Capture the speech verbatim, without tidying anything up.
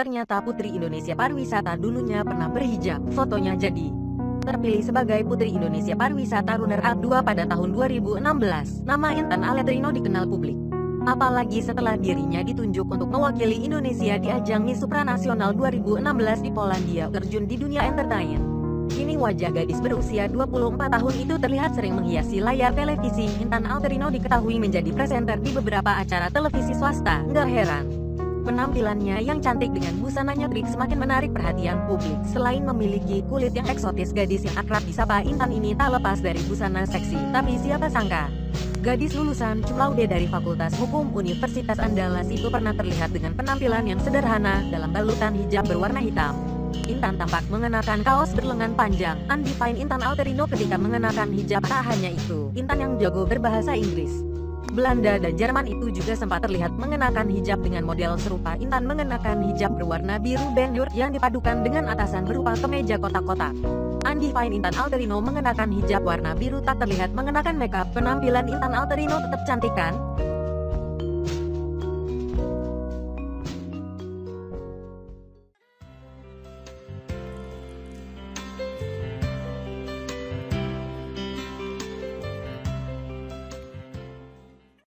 Ternyata Putri Indonesia Pariwisata dulunya pernah berhijab. Fotonya jadi terpilih sebagai Putri Indonesia Pariwisata runner-up dua pada tahun dua ribu enam belas. Nama Intan Aletrino dikenal publik, apalagi setelah dirinya ditunjuk untuk mewakili Indonesia di ajang Miss Supranasional dua ribu enam belas di Polandia. Terjun di dunia entertain, kini wajah gadis berusia dua puluh empat tahun itu terlihat sering menghiasi layar televisi. Intan Aletrino diketahui menjadi presenter di beberapa acara televisi swasta. Nggak heran, penampilannya yang cantik dengan busana nyentrik semakin menarik perhatian publik. Selain memiliki kulit yang eksotis, gadis yang akrab disapa Intan ini tak lepas dari busana seksi. Tapi siapa sangka, gadis lulusan cum laude dari Fakultas Hukum Universitas Andalas itu pernah terlihat dengan penampilan yang sederhana dalam balutan hijab berwarna hitam. Intan tampak mengenakan kaos berlengan panjang. Undefined Intan Aletrino ketika mengenakan hijab. Tak hanya itu, Intan yang jago berbahasa Inggris, Belanda dan Jerman itu juga sempat terlihat mengenakan hijab dengan model serupa. Intan mengenakan hijab berwarna biru bendur yang dipadukan dengan atasan berupa kemeja kotak-kotak. Undefined Intan Aletrino mengenakan hijab warna biru tak terlihat mengenakan makeup. Penampilan Intan Aletrino tetap cantik kan?